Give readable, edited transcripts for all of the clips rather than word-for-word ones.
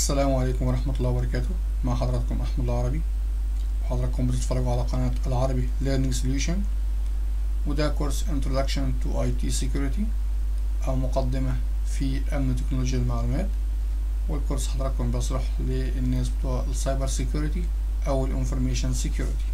السلام عليكم ورحمة الله وبركاته. مع حضراتكم أحمد العربي، وحضراتكم بتتفرجوا على قناة العربي Learning Solution، وده كورس Introduction to IT Security أو مقدمة في أمن تكنولوجيا المعلومات. والكورس حضراتكم بيصلح للناس بتوع السايبر سيكيورتي أو الانفورميشن سيكيورتي.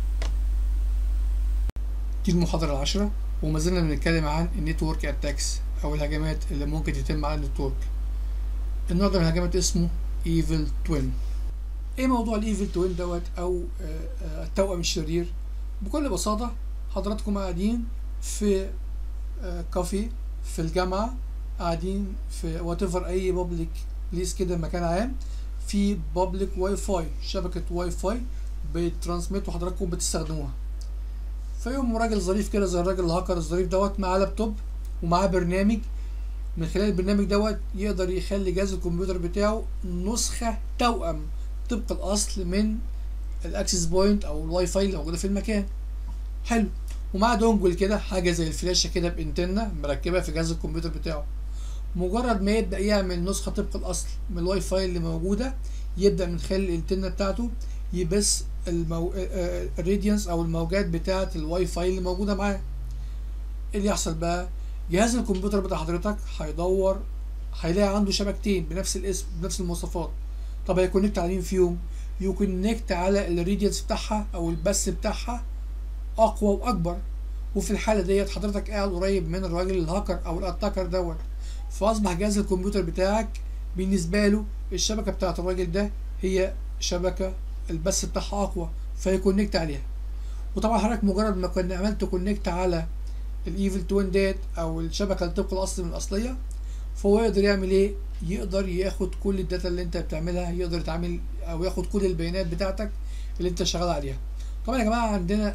دي المحاضرة العاشرة، وما زلنا بنتكلم عن النتورك اتاكس أو الهجمات اللي ممكن تتم على النتورك. النهارده من الهجمات اسمه ايفل توين. ايه موضوع الايفل توين دوت او التوأم الشرير؟ بكل بساطه حضراتكم قاعدين في كافيه في الجامعه، قاعدين في واتيفر اي بابليك بليس كده، مكان عام في بابليك واي فاي، شبكه واي فاي بترانسميت وحضراتكم بتستخدموها. فيوم راجل ظريف كده زي الراجل الهاكر الظريف دوت معاه لابتوب ومعاه برنامج، من خلال البرنامج دوت يقدر يخلي جهاز الكمبيوتر بتاعه نسخة توأم طبق الأصل من الأكسس بوينت أو الواي فاي اللي موجودة في المكان. حلو. ومعاه دونجل كده، حاجة زي الفلاشة كده بإنتنة مركبة في جهاز الكمبيوتر بتاعه. مجرد ما يبدأ يعمل نسخة طبق الأصل من الواي فاي اللي موجودة، يبدأ من خلال الإنتنة بتاعته يبث الراديانس أو الموجات بتاعة الواي فاي اللي موجودة معاه. اللي يحصل بقى، جهاز الكمبيوتر بتاع حضرتك هيدور، هيلاقي عنده شبكتين بنفس الاسم بنفس المواصفات. طب هيكونكت على مين فيهم؟ يكونكت على الراديانس بتاعها او البث بتاعها اقوى واكبر. وفي الحاله ديت حضرتك قاعد قريب من الراجل الهاكر او الاتاكر دوت، فاصبح جهاز الكمبيوتر بتاعك بالنسبه له الشبكه بتاعت الراجل ده هي شبكه البث بتاعها اقوى، فيكونكت عليها. وطبعا حضرتك مجرد ما كنا عملت كونكت على الايفل توين ديت او الشبكه اللي طبق الاصل من الاصليه، فهو يقدر يعمل ايه؟ يقدر ياخد كل الداتا اللي انت بتعملها، يقدر يتعامل او ياخد كل البيانات بتاعتك اللي انت شغال عليها. طبعا يا جماعه عندنا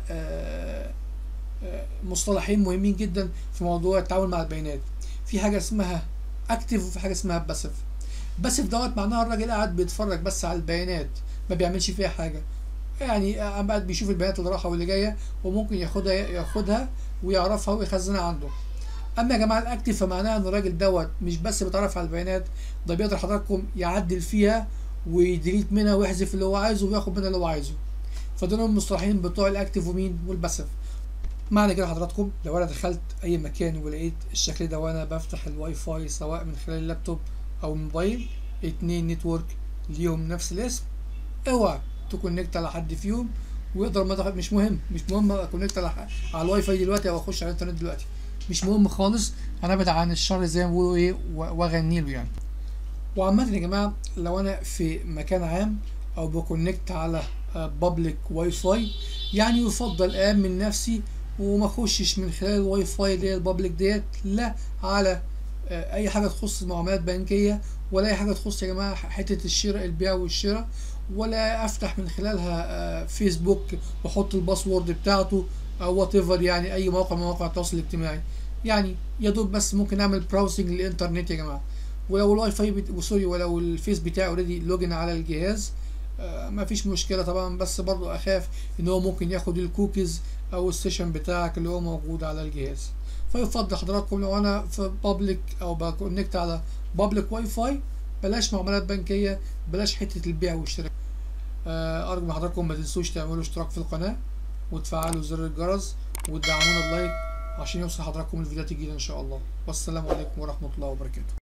مصطلحين مهمين جدا في موضوع التعامل مع البيانات. في حاجه اسمها اكتف وفي حاجه اسمها باسيف. باسيف دوت معناها الراجل قاعد بيتفرج بس على البيانات، ما بيعملش فيها حاجه، يعني قاعد بيشوف البيانات اللي رايحه واللي جايه، وممكن ياخدها ويعرفها ويخزنها عنده. اما يا جماعه الاكتف فمعناها ان الراجل دوت مش بس بيتعرف على البيانات، ده بيقدر حضراتكم يعدل فيها ويديليت منها ويحذف اللي هو عايزه وياخد منها اللي هو عايزه. فدول المصطلحين بتوع الاكتف ومين والباسيف. معنى كده حضراتكم لو انا دخلت اي مكان ولقيت الشكل ده وانا بفتح الواي فاي سواء من خلال اللابتوب او الموبايل، اتنين نتورك ليهم نفس الاسم، اوعى تكونكت على حد فيهم ويقدر ما مش مهم اكونكت على الواي فاي دلوقتي او اخش على الانترنت دلوقتي، مش مهم خالص. انا ابعد عن الشر زي ما بيقولوا ايه واغني له يعني. وعامة يا جماعة لو انا في مكان عام او بكونكت على بابليك واي فاي، يعني يفضل امن نفسي وما اخشش من خلال الواي فاي اللي هي البابليك ديت لا على اي حاجه تخص المعاملات بنكيه، ولا اي حاجه تخص يا جماعه حته الشراء البيع والشراء، ولا افتح من خلالها فيسبوك واحط الباسورد بتاعته او وات ايفر، يعني اي موقع من مواقع التواصل الاجتماعي. يعني يا دوب بس ممكن اعمل براوسنج للانترنت يا جماعه. ولو الواي فاي سوري ولو الفيس بتاعي اوريدي لوجن على الجهاز ما فيش مشكله طبعا، بس برضو اخاف ان هو ممكن ياخد الكوكيز او السيشن بتاعك اللي هو موجود على الجهاز. فيفضل حضراتكم لو انا في بابليك او بكونكت على بابليك واي فاي بلاش معاملات بنكيه، بلاش حته البيع والشراء. ارجو من حضراتكم ما تنسوش تعملوا اشتراك في القناه وتفعلوا زر الجرس وتدعمونا بلايك عشان يوصل حضراتكم الفيديوهات الجديده ان شاء الله. والسلام عليكم ورحمه الله وبركاته.